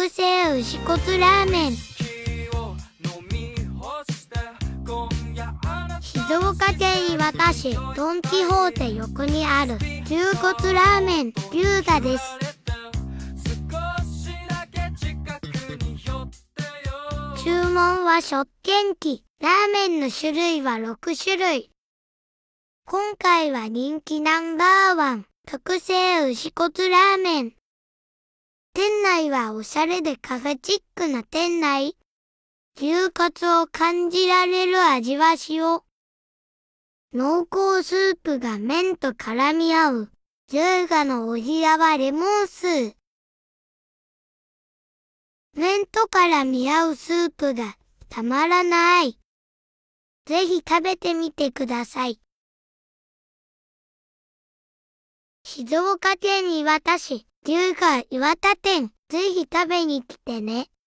特製牛骨ラーメン。静岡県磐田市ドン・キホーテ横にある牛骨ラーメン龍田です。注文は食券機。ラーメンの種類は6種類。今回は人気ナンバーワン、特製牛骨ラーメン。店内はおしゃれでカフェチックな店内。牛骨を感じられる味は塩。濃厚スープが麺と絡み合う。優雅のおじやはレモンスー。麺と絡み合うスープがたまらない。ぜひ食べてみてください。静岡県磐田市、龍華磐田店、ぜひ食べに来てね。